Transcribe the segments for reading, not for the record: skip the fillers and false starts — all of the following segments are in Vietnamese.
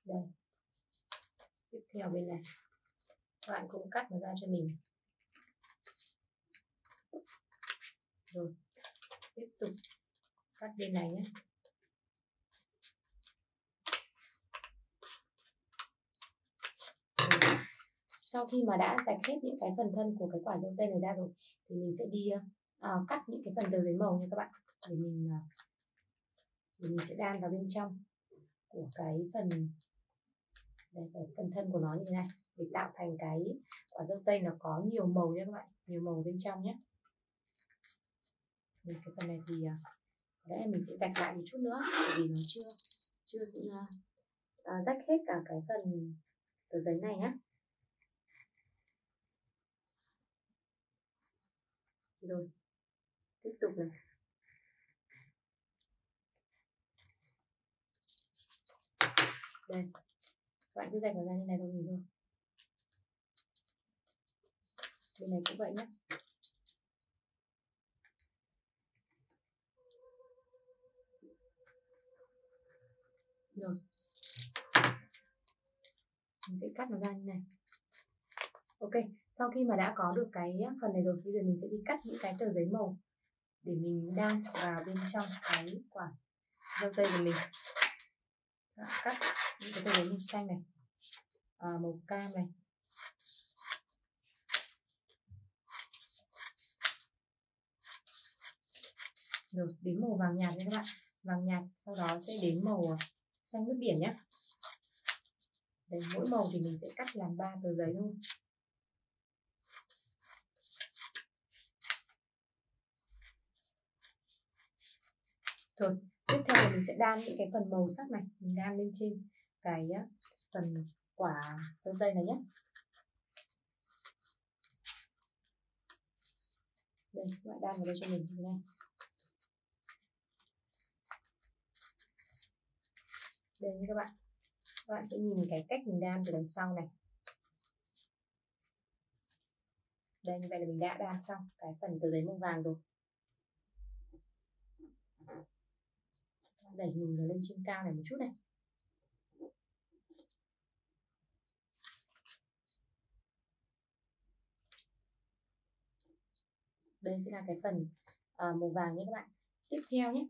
Đây, tiếp theo bên này các bạn cũng cắt nó ra cho mình. Rồi tiếp tục cắt bên này nhé. Sau khi mà đã rạch hết những cái phần thân của cái quả dâu tây này ra rồi thì mình sẽ đi cắt những cái phần tờ giấy màu nha các bạn, để mình sẽ đan vào bên trong của cái phần đây, cái phần thân của nó như thế này, để tạo thành cái quả dâu tây nó có nhiều màu nha các bạn, nhiều màu bên trong nhé. Cái phần này thì đấy mình sẽ rạch lại một chút nữa, bởi vì nó chưa rách hết cả cái phần tờ giấy này nhé. Rồi tiếp tục này, đây các bạn cứ rạch nó ra như này thôi mình thôi. Bên này cũng vậy nhé. Rồi mình sẽ cắt nó ra như này. Ok, sau khi mà đã có được cái phần này rồi, bây giờ mình sẽ đi cắt những cái tờ giấy màu để mình đan vào bên trong cái quả dâu tây của mình. Cắt những cái tờ giấy màu xanh này, màu cam này, rồi đến màu vàng nhạt nha các bạn, vàng nhạt, sau đó sẽ đến màu xanh nước biển nhé. Đấy, mỗi màu thì mình sẽ cắt làm 3 tờ giấy thôi. Rồi tiếp theo là mình sẽ đan những cái phần màu sắc này, mình đan lên trên cái phần quả dâu tây này nhé. Đây, các bạn đan vào đây cho mình như này. Đây như các bạn sẽ nhìn cái cách mình đan từ đằng sau này. Đây, như vậy là mình đã đan xong cái phần tờ giấy màu vàng rồi. Đẩy lùi nó lên trên cao này một chút này. Đây sẽ là cái phần màu vàng nhé các bạn. Tiếp theo nhé,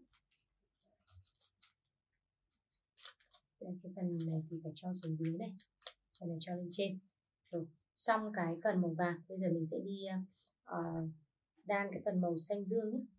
đây, cái phần này thì phải cho xuống dưới này, phần này cho lên trên. Rồi xong cái phần màu vàng, bây giờ mình sẽ đi đan cái phần màu xanh dương nhé.